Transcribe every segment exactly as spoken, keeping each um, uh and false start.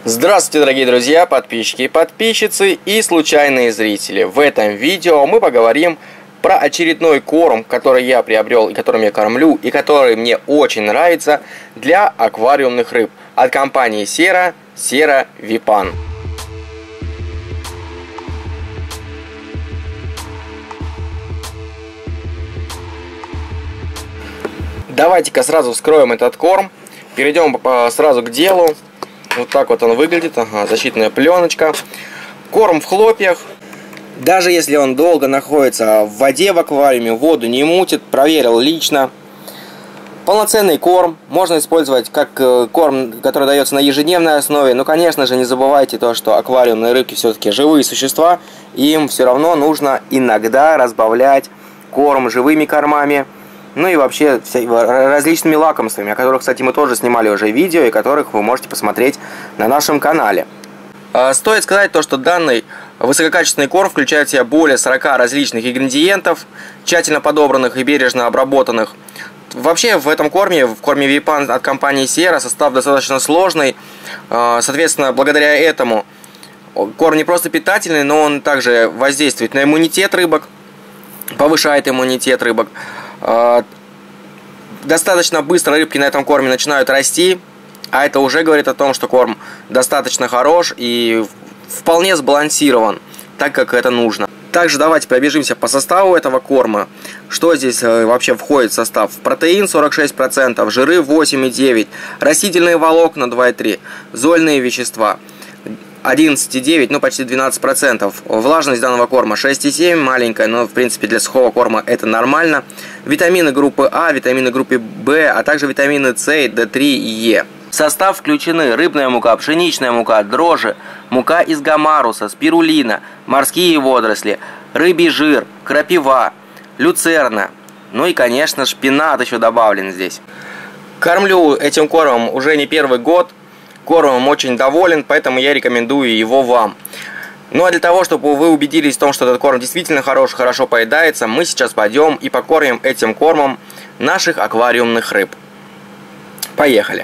Здравствуйте, дорогие друзья, подписчики и подписчицы и случайные зрители. В этом видео мы поговорим про очередной корм, который я приобрел и которым я кормлю, и который мне очень нравится для аквариумных рыб от компании Sera, Sera Vipan. Давайте-ка сразу вскроем этот корм, перейдем сразу к делу. Вот так вот он выглядит, ага, защитная пленочка. Корм в хлопьях. Даже если он долго находится в воде в аквариуме, воду не мутит, проверил лично. Полноценный корм. Можно использовать как корм, который дается на ежедневной основе. Но, конечно же, не забывайте то, что аквариумные рыбки все-таки живые существа. Им все равно нужно иногда разбавлять корм живыми кормами. Ну и вообще различными лакомствами, о которых, кстати, мы тоже снимали уже видео, и которых вы можете посмотреть на нашем канале. Стоит сказать то, что данный высококачественный корм включает в себя более сорока различных ингредиентов, тщательно подобранных и бережно обработанных. Вообще в этом корме, в корме Vipan от компании Sera, состав достаточно сложный. Соответственно, благодаря этому корм не просто питательный, но он также воздействует на иммунитет рыбок, повышает иммунитет рыбок. Достаточно быстро рыбки на этом корме начинают расти, а это уже говорит о том, что корм достаточно хорош и вполне сбалансирован, так как это нужно. Также давайте пробежимся по составу этого корма. Что здесь вообще входит в состав? Протеин сорок шесть процентов, жиры восемь и девять процентов, растительные волокна два и три процента, зольные вещества одиннадцать и девять процентов, ну почти двенадцать процентов. Влажность данного корма шесть и семь процентов, маленькая, но в принципе для сухого корма это нормально. Витамины группы А, витамины группы В, а также витамины С, Д три и Е. В состав включены рыбная мука, пшеничная мука, дрожжи, мука из гамаруса, спирулина, морские водоросли, рыбий жир, крапива, люцерна. Ну и, конечно, шпинат еще добавлен здесь. Кормлю этим кормом уже не первый год. Кормом очень доволен, поэтому я рекомендую его вам. Ну а для того, чтобы вы убедились в том, что этот корм действительно хорош, хорошо поедается, мы сейчас пойдем и покормим этим кормом наших аквариумных рыб. Поехали!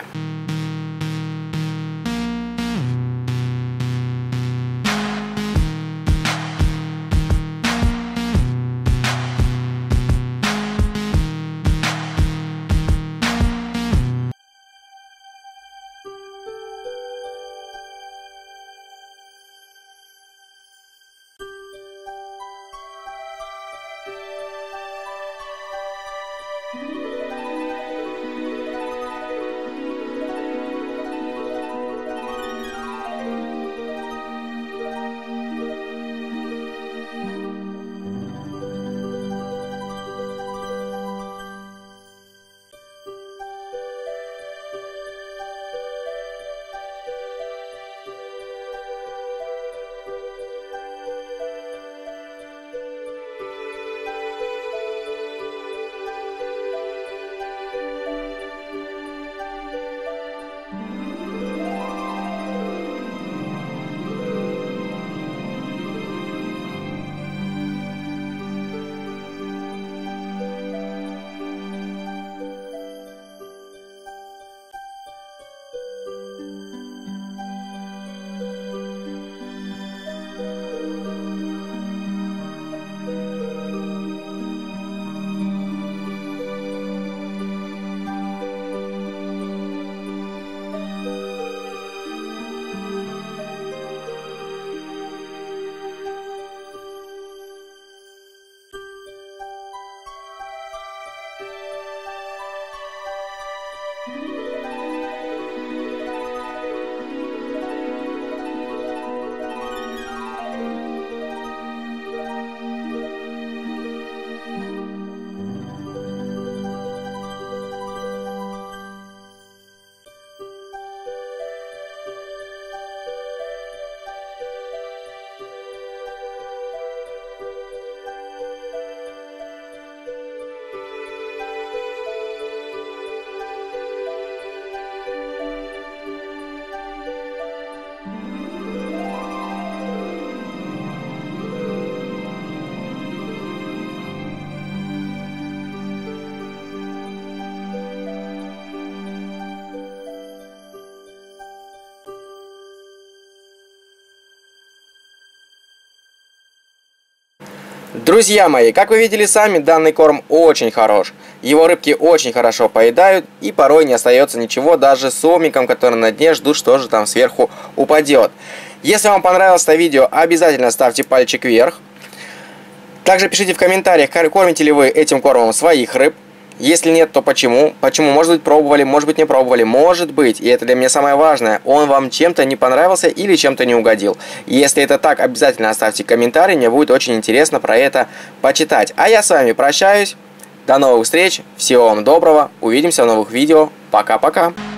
Друзья мои, как вы видели сами, данный корм очень хорош. Его рыбки очень хорошо поедают, и порой не остается ничего, даже сомикам, которые на дне ждут, что же там сверху упадет. Если вам понравилось это видео, обязательно ставьте пальчик вверх. Также пишите в комментариях, кормите ли вы этим кормом своих рыб. Если нет, то почему? Почему? Может быть, пробовали, может быть, не пробовали. Может быть, и это для меня самое важное, он вам чем-то не понравился или чем-то не угодил. Если это так, обязательно оставьте комментарий, мне будет очень интересно про это почитать. А я с вами прощаюсь. До новых встреч, всего вам доброго, увидимся в новых видео. Пока-пока.